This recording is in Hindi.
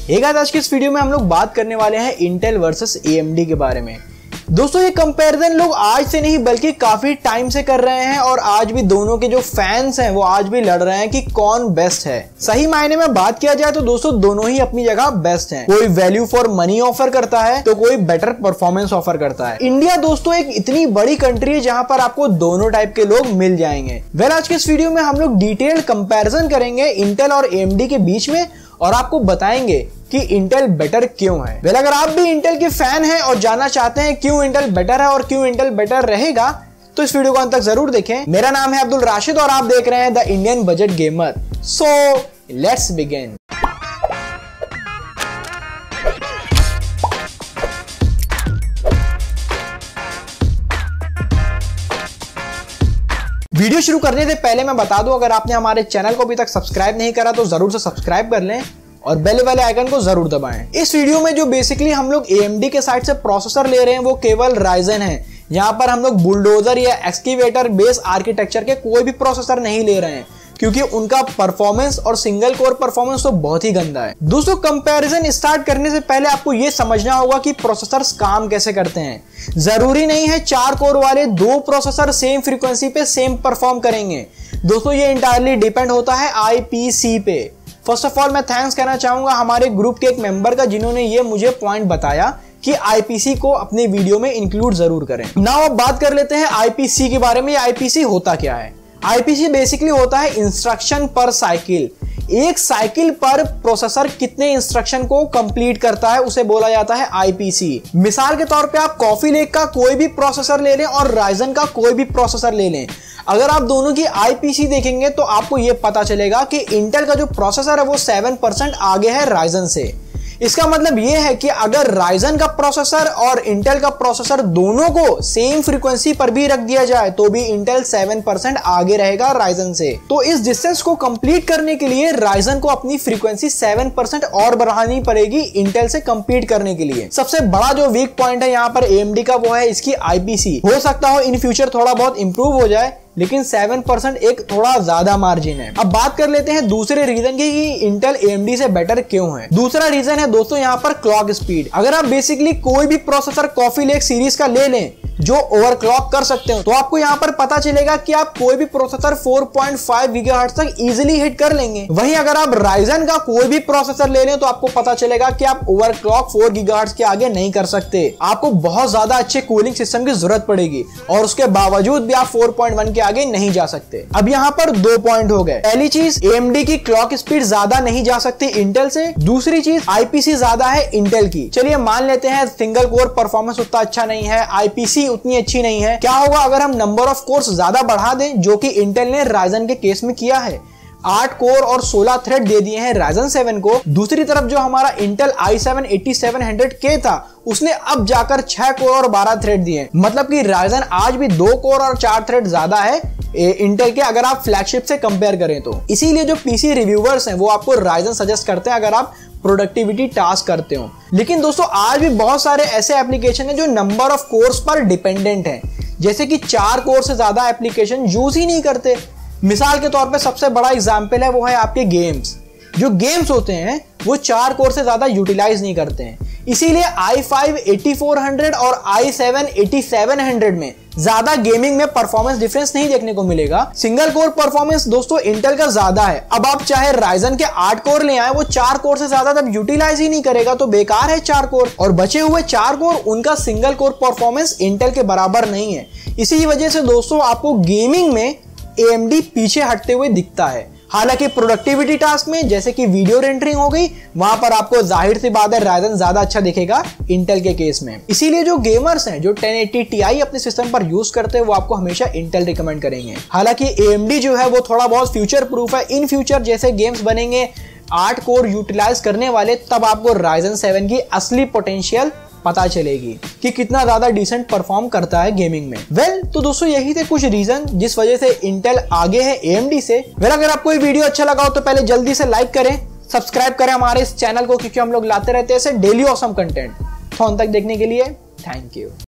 एक आज की इस वीडियो में हम लोग बात करने वाले हैं इंटेल वर्सेस AMD के बारे में। दोस्तों ये कंपैरिजन लोग आज से नहीं बल्कि काफी टाइम से कर रहे हैं और आज भी दोनों के जो फैंस हैं वो आज भी लड़ रहे हैं कि कौन बेस्ट है। सही मायने में बात किया जाए तो दोस्तों दोनों ही अपनी जगह बेस्ट हैं। कोई वैल्यू फॉर मनी ऑफर करता है तो कोई बेटर परफॉर्मेंस ऑफर करता है। इंडिया दोस्तों एक इतनी बड़ी कंट्री है जहां पर आपको दोनों टाइप के लोग मिल जाएंगे। आज के इस वीडियो में हम लोग डिटेल्ड कंपैरिजन करेंगे इंटेल और AMD के बीच में और आपको बताएंगे कि इंटेल बेटर क्यों है। अगर आप भी इंटेल के फैन हैं और जानना चाहते हैं क्यों इंटेल बेटर है और क्यों इंटेल बेटर रहेगा तो इस वीडियो को अंत तक जरूर देखें। मेरा नाम है अब्दुल राशिद और आप देख रहे हैं the Indian budget gamer. So let's begin. Video शुरू करने से पहले मैं बता दूं, अगर आपने हमारे चैनल को अभी तक सब्सक्राइब नहीं करा तो जरूर से सब्सक्राइब कर लें और बेल वाले आइकन को जरूर दबाएं। इस वीडियो में जो बेसिकली हम लोग AMD के साइड से प्रोसेसर ले रहे हैं वो केवल राइजन है। यहाँ पर हम लोग बुलडोजर या एक्सकेवेटर बेस आर्किटेक्चर के कोई भी प्रोसेसर नहीं ले रहे हैं क्योंकि उनका परफॉर्मेंस और सिंगल कोर परफॉर्मेंस तो बहुत ही गंदा है। दोस्तों कंपैरिजन स्टार्ट करने से पहले आपको यह समझना होगा कि प्रोसेसर्स काम कैसे करते हैं। जरूरी नहीं है 4 कोर वाले 2 प्रोसेसर सेम फ्रीक्वेंसी पे सेम परफॉर्म करेंगे। दोस्तों ये इंटायरली डिपेंड होता है IPC पे। फर्स्ट ऑफ ऑल मैं थैंक्स कहना चाहूंगा हमारे ग्रुप के एक मेंबर का जिन्होंने ये मुझे पॉइंट बताया कि IPC को अपने वीडियो में इंक्लूड जरूर करें। नाउ अब बात कर लेते हैं IPC के बारे में। IPC होता क्या है? IPC बेसिकली होता है इंस्ट्रक्शन पर साइकिल। एक साइकिल पर प्रोसेसर कितने इंस्ट्रक्शन को कंप्लीट करता है उसे बोला जाता है IPC। मिसाल के तौर पे आप कॉफी लेक का कोई भी प्रोसेसर ले लें और राइजन का कोई भी प्रोसेसर ले लें। अगर आप दोनों की IPC देखेंगे तो आपको यह पता चलेगा कि इंटेल का जो प्रोसेसर है वो 7% आगे है राइजन से। इसका मतलब यह है कि अगर राइजन का प्रोसेसर और इंटेल का प्रोसेसर दोनों को सेम फ्रीक्वेंसी पर भी रख दिया जाए तो भी इंटेल 7% आगे रहेगा राइजन से। तो इस डिस्टेंस को कंप्लीट करने के लिए राइजन को अपनी फ्रीक्वेंसी 7% और बढ़ानी पड़ेगी इंटेल से कंपीट करने के लिए। सबसे बड़ा जो वीक पॉइंट है यहाँ पर AMD का वो है इसकी IPC। हो सकता हो इन फ्यूचर थोड़ा बहुत इंप्रूव हो जाए लेकिन 7% एक थोड़ा ज्यादा मार्जिन है। अब बात कर लेते हैं दूसरे रीजन की कि इंटेल AMD से बेटर क्यों है। दूसरा रीजन है दोस्तों यहाँ पर क्लॉक स्पीड। अगर आप बेसिकली कोई भी प्रोसेसर कॉफी लेक सीरीज का ले लें जो ओवरक्लॉक कर सकते हो तो आपको यहाँ पर पता चलेगा कि आप कोई भी प्रोसेसर 4.5 गीगाहर्ट्ज तक इजीली हिट कर लेंगे। वहीं अगर आप राइजन का कोई भी प्रोसेसर ले लें तो आपको पता चलेगा कि आप ओवरक्लॉक 4 गीगाहर्ट्ज के आगे नहीं कर सकते। आपको बहुत ज्यादा अच्छे कूलिंग सिस्टम की जरूरत पड़ेगी और उसके बावजूद भी आप 4.1 के आगे नहीं जा सकते। अब यहाँ पर 2 पॉइंट हो गए। पहली चीज AMD की क्लॉक स्पीड ज्यादा नहीं जा सकती इंटेल से। दूसरी चीज IPC ज्यादा है इंटेल की। चलिए मान लेते हैं सिंगल कोर परफॉर्मेंस उतना अच्छा नहीं है, IPC उतनी अच्छी नहीं है। क्या होगा अगर हम नंबर ऑफ कोर्स ज्यादा बढ़ा दें जो कि इंटेल ने राइजन के केस में किया है। 8 कोर और 16 थ्रेड दे दिए हैं राइजन 7 को। दूसरी तरफ जो हमारा इंटेल i7-8700K था उसने अब जाकर 6 कोर और 12 थ्रेड दिए। मतलब कि राइजन आज भी 2 कोर और 4 थ्रेड ज्यादा है इंटेल के अगर आप फ्लैगशिप से कंपेयर करें तो। इसीलिए जो PC रिव्यूअर्स हैं वो आपको राइजन सजेस्ट करते हैं अगर आप प्रोडक्टिविटी टास्क करते हो। लेकिन दोस्तों आज भी बहुत सारे ऐसे एप्लीकेशन हैं जो नंबर ऑफ कोर्स पर डिपेंडेंट हैं, जैसे कि 4 कोर से ज्यादा एप्लीकेशन यूज ही नहीं करते। मिसाल के तौर पे सबसे बड़ा एग्जांपल है वो है आपके गेम्स। जो गेम्स होते हैं वो 4 कोर से ज्यादा यूटिलाइज नहीं करते हैं। इसीलिए i5-8400 और i7-8700 में ज्यादा गेमिंग में परफॉर्मेंस डिफरेंस नहीं देखने को मिलेगा। सिंगल कोर परफॉर्मेंस दोस्तों इंटेल का ज्यादा है। अब आप चाहे राइजन के 8 कोर ले आए वो 4 कोर से ज्यादा तब यूटिलाइज ही नहीं करेगा तो बेकार है 4 कोर। और बचे हुए 4 कोर उनका सिंगल कोर परफॉर्मेंस इंटेल के बराबर नहीं है। इसी वजह से दोस्तों आपको गेमिंग में AMD पीछे हटते हुए दिखता है। हालांकि प्रोडक्टिविटी टास्क में जैसे कि वीडियो रेंडरिंग हो गई वहां पर आपको जाहिर सी बात है राइजन ज्यादा अच्छा दिखेगा इंटेल के केस में। इसीलिए जो गेमर्स हैं जो 1080 Ti अपने सिस्टम पर यूज करते हैं वो आपको हमेशा इंटेल रिकमेंड करेंगे। हालांकि AMD जो है वो थोड़ा बहुत फ्यूचर प्रूफ है। इन फ्यूचर जैसे गेम्स बनेंगे 8 कोर यूटिलाइज करने वाले तब आपको राइजन 7 की असली पोटेंशियल पता चलेगी कि कितना ज्यादा डिसेंट परफॉर्म करता है गेमिंग में। तो दोस्तों यही थे कुछ रीजन जिस वजह से इंटेल आगे है AMD से। अगर आपको ये वीडियो अच्छा लगा हो तो पहले जल्दी से लाइक करें, सब्सक्राइब करें हमारे इस चैनल को क्योंकि हम लोग लाते रहते हैं ऐसे डेली ऑसम कंटेंट। तो अंत तक देखने के लिए थैंक यू।